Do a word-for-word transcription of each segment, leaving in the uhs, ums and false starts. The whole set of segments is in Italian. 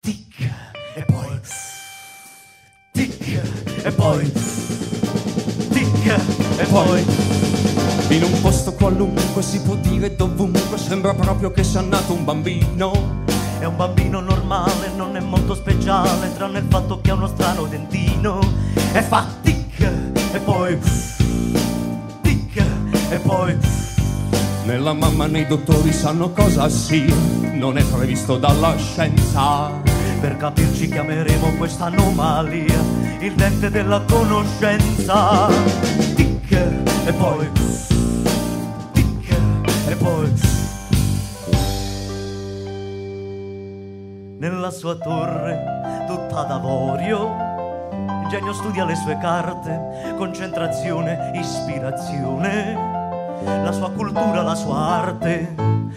tic, e poi tic, e poi tic, e poi in un posto qualunque, si può dire dovunque, sembra proprio che sia nato un bambino. È un bambino normale, non è molto speciale, tranne il fatto che ha uno strano dentino. E fa tic, e poi tic, e poi nella mamma nei dottori sanno cosa sia, non è previsto dalla scienza. Per capirci chiameremo questa anomalia il dente della conoscenza. Tic, e poi tic, e poi nella sua torre tutta d'avorio il genio studia le sue carte, concentrazione, ispirazione, la sua cultura, la sua arte.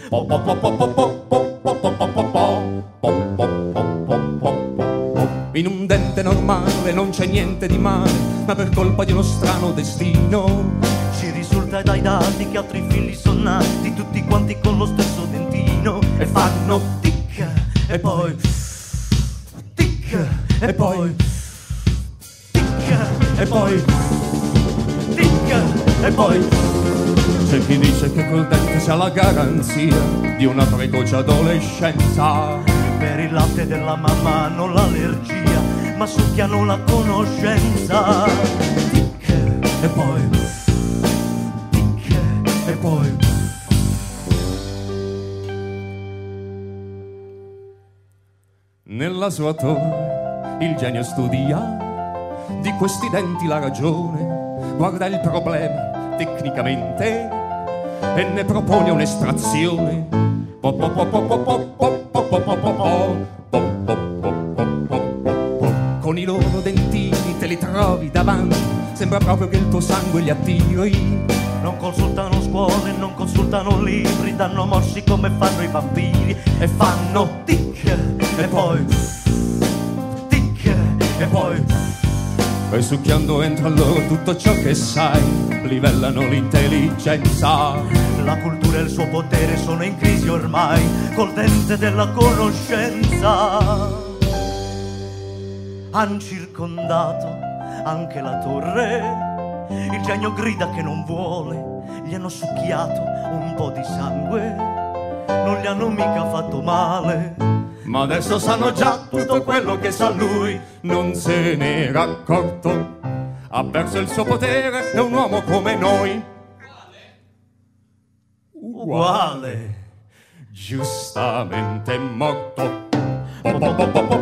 In un dente normale non c'è niente di male, ma per colpa di uno strano destino ci risulta dai dati che altri figli sono nati tutti quanti con lo stesso dentino. E fanno tic, e poi tic, e poi tic, e poi tic, e poi c'è chi dice che col dente sia la garanzia di una precoce adolescenza. Per il latte della mamma hanno l'allergia, ma succhiano la conoscenza. Tic, e poi tic, e poi nella sua torre il genio studia di questi denti la ragione, guarda il problema tecnicamente e ne propone un'estrazione. Con i loro dentini te li trovi davanti, sembra proprio che il tuo sangue li attiri. Non consultano scuole, non consultano libri, danno morsi come fanno i vampiri. E fanno tic, e poi tic, e poi e succhiando entra loro tutto ciò che sai, livellano l'intelligenza. La cultura e il suo potere sono in crisi ormai, col dente della conoscenza. Han circondato anche la torre, il genio grida che non vuole, gli hanno succhiato un po' di sangue, non gli hanno mica fatto male. Ma adesso sanno già tutto quello che sa lui, non se n'era accorto, ha perso il suo potere, è un uomo come noi. Uguale, giustamente morto.